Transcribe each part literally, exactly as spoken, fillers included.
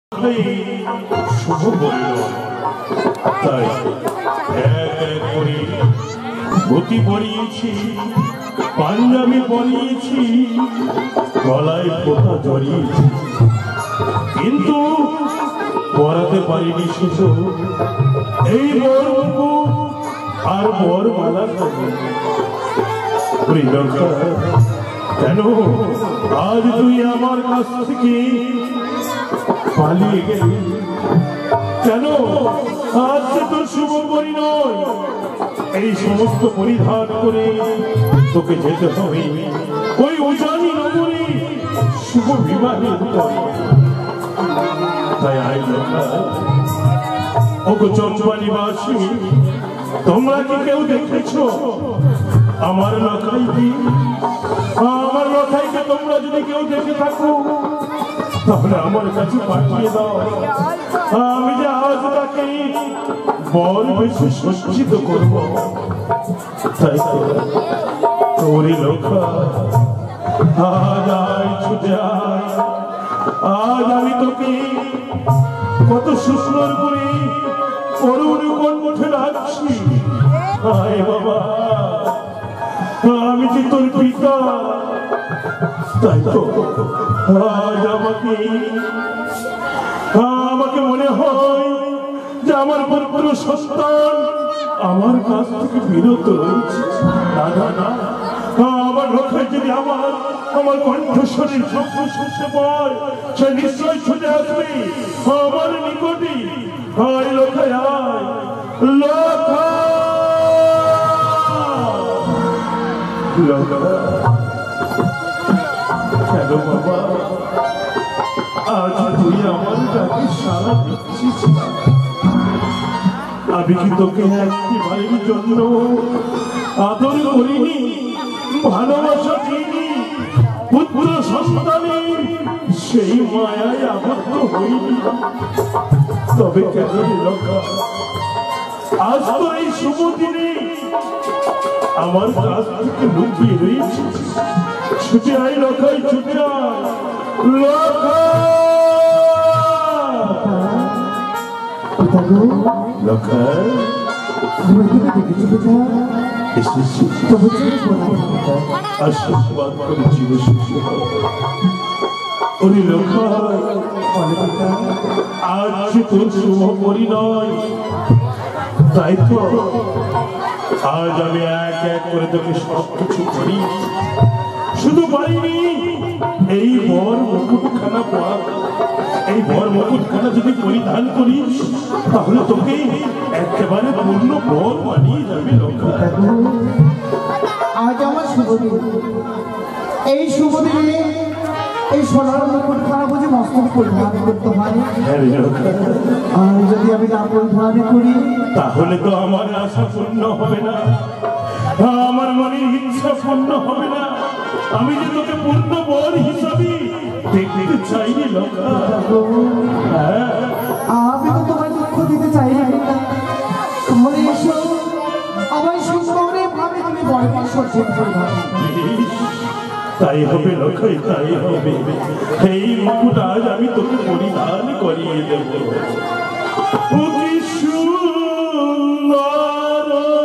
শুভ বলল তাই এক এক করে ধুতি পরিয়েছি, পাঞ্জাবি পরিয়েছি, গলায় ফোঁটা জড়িয়েছি, কিন্তু পরাতে পারিনি শুধু এই বরবু আর বরমালা। কেন আজ তুই আমার কাছ থেকে পালিয়ে গেলি? কেন আজ তোর শুভ পরিণয়? এই সমস্ত পরিধান করে তোকে যেতে হবে ওই উজানি নগরী শুভ বিবাহের পরে। তাই আই ওগো চম্পানিবাসী, তোমরা কি কেউ দেখেছ আমার লখাইকে? আমার লখাইকে তোমরা যদি কেউ দেখে থাকো তাহলে আমার কাছে পাঠিয়ে দাও। আমি যে আজ তাকে বর বেশি সজ্জিত করব। তাই তোরই লখা আজ আয় ছুটে আয়। আজ আমি তোকে কত সুন্দর করে করুণ কণ্ঠে ডাকছি, আয় বাবা। আমি যে তোর পিতা, তাই তো আজ আমাকে আমাকে মনে হয় যে আমার পুরো সন্তান আমার কাছ থেকে বিরত রয়েছে। দাদা না, আমার লক্ষ্যে যদি আমার আমার কণ্ঠস্বরের শব্দ শুনতে পায় সে নিশ্চয় ছুটে আসবে আমার নিকটে। আয় লক্ষ্য, আয় লক্ষ্য, কেন বাবা আজ তুই আমার ডাকে সারা দিচ্ছিস? আমি কি তোকে একটি ভাইয়ের জন্য আদর করিনি, ভালোবাসা দিইনি? পুত্র সন্তানের সেই মায়ায় আবদ্ধ হইনি? তবে কেন লক্ষ্য আজ তো এই শুভ দিনে আমার কাছ থেকে লুকিয়ে রয়েছে? ছুটে আয় লখাই, ছুটে আয় লখা। লখা আশীর্বাদ করে জীব সুখী ওরে লখা। আজ তোর শুভ পরিণয়, তাই তো আজ আমি এক এক করে তোকে সব কিছু করি। শুধু পারিনি এই বর মুকুটখানা পরা, এই বর মুকুটখানা যদি পরিধান করিস তাহলে তোকে একেবারে পূর্ণ বর বানিয়ে যাবে লক্ষ্য। আজ আমার শুভ দিন, এই শুভ দিনে এই সোনার মুকুটখানা বুঝে মস্তক পরিধান করতে হয়। আর যদি আমি না পরিধান করি তাহলে তো আমার আশা পূর্ণ হবে না, আমার মনের ইচ্ছা পূর্ণ হবে না। আমি যে তোকে পূর্ণ বর হিসাবে দেখতে চাইনি লক্ষ্য। আমি তো তোমায় দুঃখ দিতে চাই না, তাহলে এসো আমার সুন্দরে ভাবে তুমি বরকে সজ্জিত করবে। তাই হবে লক্ষ্য, তাই হবে। এই মুকুট আজ আমি তোকে পরিধান করিয়ে দেব। অতি সুন্দর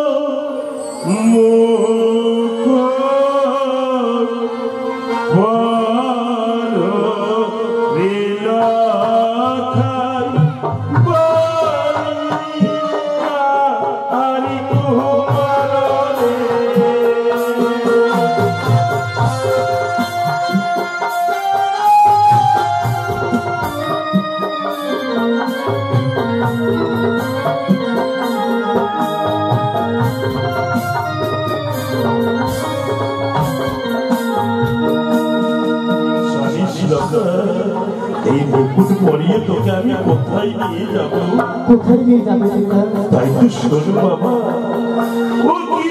এই মুকুট পরিয়ে তোকে আমি কোথায় নিয়ে যাব? কোথায় নিয়ে যাবে? তাই তো শোনো বাবা, ও কি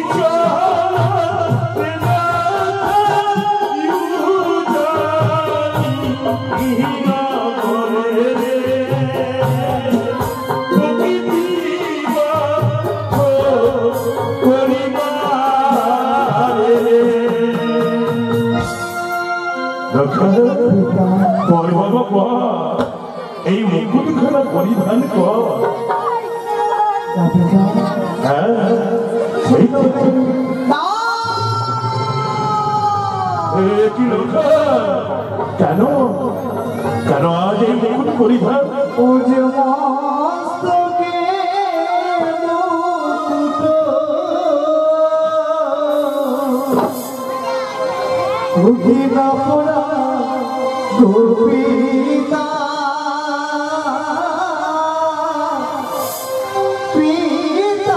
পর বাবা এই মুকুটখানা পরিধান কর। হ্যাঁ সেই তো। কি লোকা, কেন কেন আজ এই মুকুট পরিধান? ও যে মস্তকে মুকুট পরা গোপিতা পিতা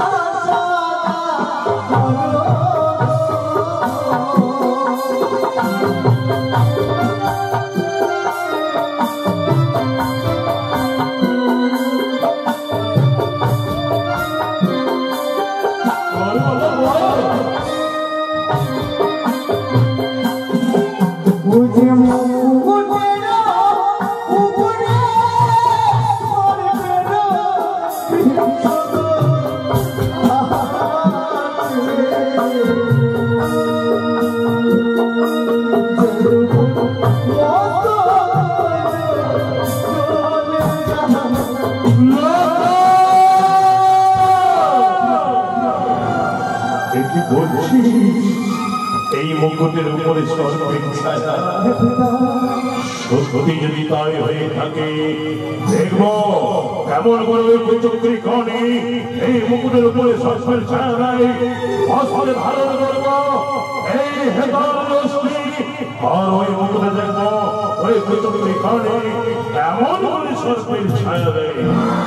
এই মুকুটের উপরে সর্বের ছায়া, সত্যি যদি তাই হয়ে থাকে দেখব কেমন করে ওই কুচক্রি কণে এই মুকুটের উপরে সর্বের ছায়া নাই হস্তে ধারণ করব এই হেতার রশ্মি, আর ওই মুকুটে দেখব ওই কুচক্রি কণে কেমন করে সর্বের ছায়া দেয়।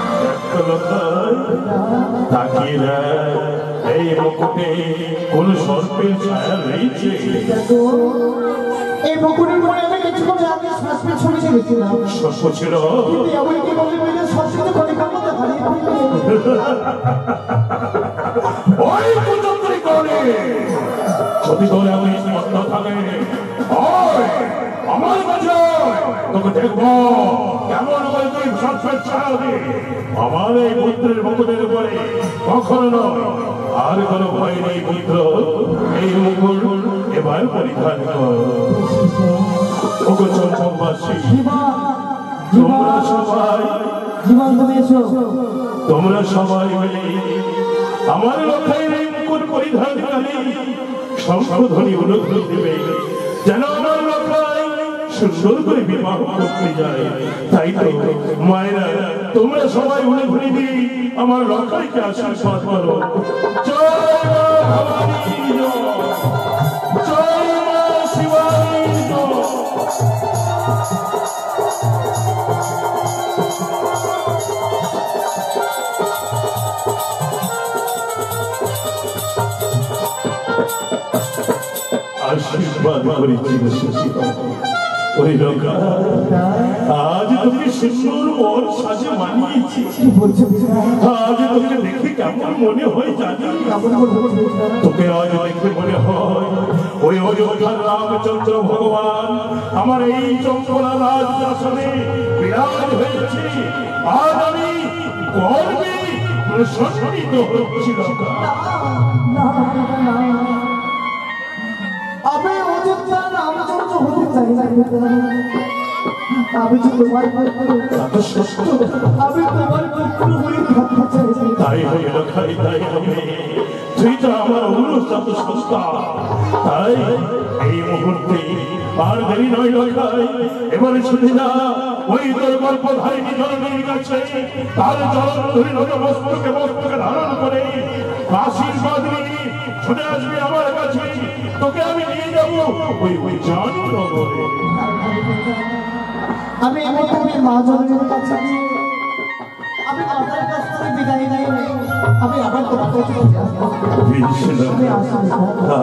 তাকিয়ে দেয় এই মুকুটে কোন সর্পের ছায়া রয়েছে। এই মুকুটের পরে আমি কিছুক্ষণ আগে শ্বাসের ছবি ছেড়েছিলাম। সর্প ছিল এমন কি বলে মেয়েদের সবসময় করে কামড়ে হারিয়ে ওই কুচক্রি করে যদি তোর এমন স্পষ্ট থাকে আমার কাছে তোকে দেখবো কেমন করে তুই সর্পের ছায়া দে। আমার এই পুত্রের মুকুটের উপরে কখনো নয়, আর কোনো ভয় নেই পুত্র, এই মুকুট এবার পরিধান কর। ওগো চম্পকবাসী, তোমরা সবাই তোমরা সবাই মিলে আমার লক্ষ্যের এই মুকুট পরিধান করে সংশোধনী অনুগ্রহ দেবে যেন আমার লক্ষ্য সুন্দর করে বিবাহ করতে যায়। তাই তো মায়েরা তোমরা সবাই উড়ে ঘুরে দিয়ে আমার লক্ষ্যকে আশীর্বাদ করো। জয় মা ভবানী জয় মা শিবানী আশীর্বাদ করেছিল সুশীলা। ওই লোকা আজ তোকে সুন্দর বর সাজে মানিয়েছি, আজ তোকে দেখে কেমন মনে হয় জানি? তোকে আজ দেখে মনে হয় ওই অযোধ্যার রামচন্দ্র ভগবান আমার এই চম্পলা রাজদাসনে বিরাজ হয়েছে। আজ আমি গর্বে প্রশংসিত হচ্ছি লোকা। আমি অযোধ্যা রামচন্দ্র হতে চাই না, আমি যে তোমার আমি তোমার পুত্র হয়ে থাকতে চাই। তাই হইল খাই তাই হবে, তুই তো আমার অনুরোধ সস্তা। তাই এই মুহূর্তে আর দেরি নয় লখাই, এবারে শুনে না ওই তোর গল্পধারিণী জননীর কাছে তার জল ধরে মস্তকে মস্তকে ধারণ করে আশীর্বাদ নিয়ে ছুটে আসবে আমার কাছে। তোকে আমি নিয়ে যাবো ওই ওই জানি নগরে। আমি এমন আমি মা জননীর কাছে আমি আপনার কাছ থেকে বিদায় নেই, আমি আবার তোমার কাছে আসবো। আমি আসবো।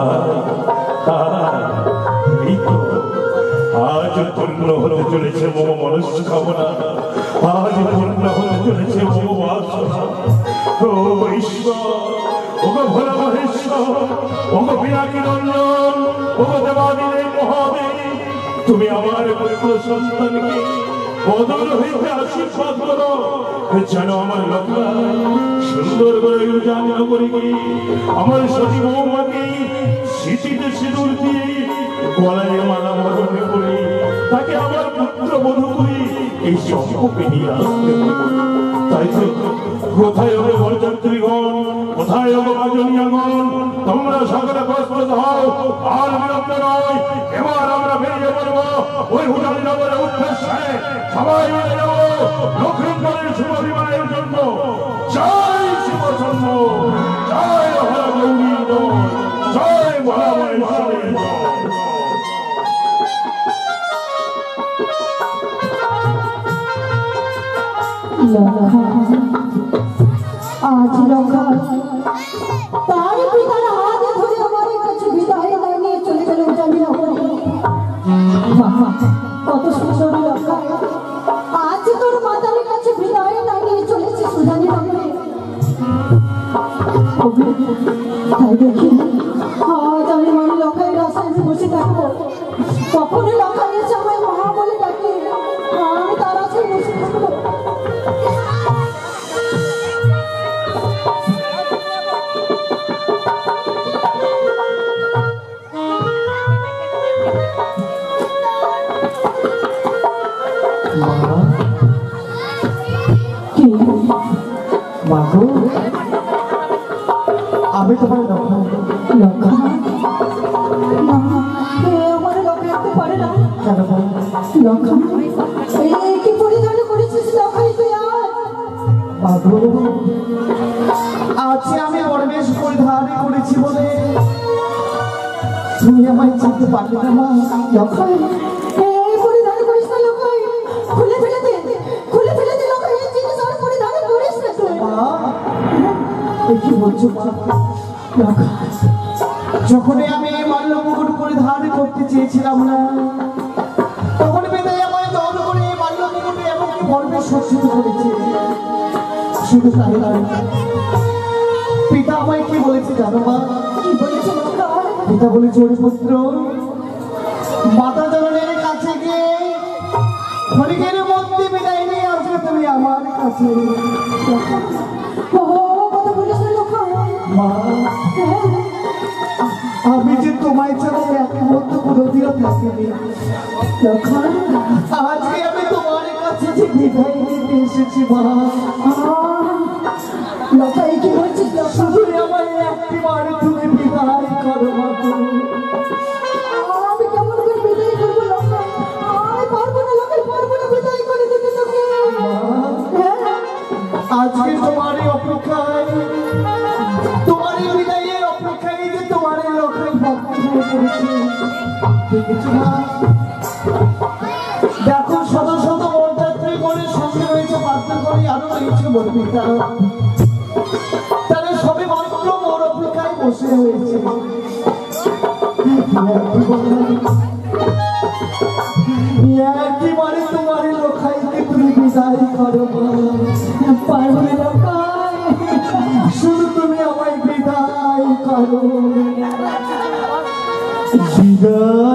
আজ পূর্ণ হতে চলেছে মম মনস্কামনা, আজ পূর্ণ হতে চলেছে মম বাসনা। ও ঈশ্বর, ওগো ভোলা মহেশ্বর, ওগো পিনাকি নন্দন, ওগো দেবাদিদেব মহাদেব, তুমি আমার পুত্র সন্তানকে বদল হইতে আশীর্বাদ করো যেন আমার লক্ষ্য সুন্দর করে জানিয়ে করি আমার সতী বৌমাকে স্মৃতিতে সিঁদুর দিয়ে গলায় মালা বরণ করে তাকে আমার পুত্র বধূ করি এই সম্পর্কে নিয়ে আসতে হবে। তাই তো কোথায় হবে বরযাত্রীগণ, কোথায় হবে বাজনিয়াগণ, তোমরা সকলে প্রস্তুত হও, আর বিরক্ত নয়। এবার আমরা বেরিয়ে পড়বো ওই হুটালি নগরের উদ্দেশ্যে। সবাই মিলে যাবো লক্ষ্মীপুরের শুভ বিবাহের জন্য। জয় শিবচন্দ্র, জয় হর গৌরী, জয় ভোলা মহেশ্বরী। আজ লঙ্কা তার পিতার হাত ধরে আমার কাছে বিদায় নিয়ে চলে গেল জানি না কত সুন্দর লঙ্কা। আজ তোর মাতার কাছে বিদায় নিয়ে চলেছে সুজানি নগরে। তাই দেখি আজ আমি মানে লঙ্কায় রাস্তায় বসে থাকবো, কখনো লঙ্কা এসে আমায় মহা বলে ডাকে, আমি তার আছে বসে থাকবো। আমি তোমার লঙ্কা আমার লঙ্কা রাখতে পারে না লঙ্কা। এই কি পরিধান করেছিস লঙ্কাই তুই? বাবু আজকে আমি পরবেশ পরিধান করেছি বলে তুমি আমায় চিনতে পারবে না মা। লঙ্কাই এই পরিধান করিস না লঙ্কাই, খুলে ফেলে দে, খুলে ফেলে দে লঙ্কাই, এই জিনিস আর পরিধান করিস না তুই। কি বলছো যখনই আমি মাল্য মুকুট পরিধান করতে চেয়েছিলাম না, তখন বেদায় আমায় দল করে মাল্য মুকুটে এমনকি বর্বে সজ্জিত করেছে। শুধু তাই নয়, পিতা আমায় কি বলেছে জানো মা? কি বলেছে লঙ্কাই? পিতা বলেছে ওরে পুত্র, মাতা জননীর কাছে গিয়ে ক্ষণিকের মধ্যে বিদায় নিয়ে আসবে তুমি আমার কাছে। মা আমি যে তোমায় ছাড়া এক মুহূর্ত কোনোদিনও থাকিনি, আজকে আমি তোমার কাছে যে বিদায় নিতে এসেছি মা। লঙ্কাই কি বলছিস? শুধু আমায় একটি বার তুমি বিদায় করো মা। আমি কেমন করে বিদায় করবো লঙ্কাই? আমি পারবো না লঙ্কাই, পারবো না বিদায় করে দিতে তোকে। আজকে তোমার এই অপেক্ষায়, তোমার এই বিদায়ের অপেক্ষায় যে তোমার এই লক্ষ্যে ভক্ত হয়ে পড়েছে। দেখেছো না, দেখো শত শত বরযাত্রী করে সঙ্গে রয়েছে, বাধ্য করে আরো রয়েছে মোর পিতা। তারা সবে মাত্র মোর অপেক্ষায় বসে হয়েছে। একেবারে তোমার লক্ষ্যে তুমি বিদায় করো পারবো না লঙ্কাই, শুধু তুমি আমায় বিদায় করো। বিদায়